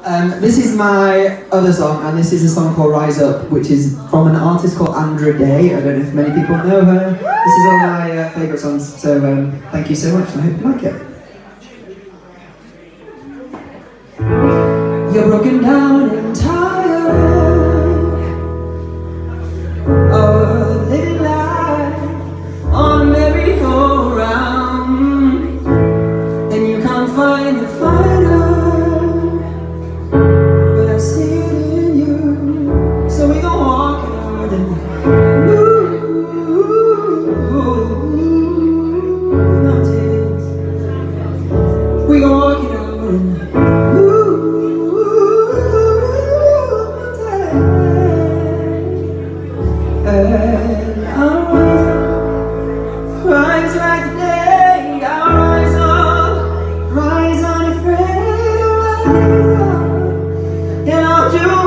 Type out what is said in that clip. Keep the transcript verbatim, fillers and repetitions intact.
Um, this is my other song, and this is a song called Rise Up, which is from an artist called Andra Day. I don't know if many people know her. This is one of my uh, favourite songs, so um, thank you so much, and I hope you like it. You're broken down and tired of living life on a merry-go-round, and you can't find the fighter. So we gon' walk out and move mountains. We gon' walk it out and move mountains. And I'll rise, rise like the day. I'll rise up, rise unafraid, rise up, and I'll do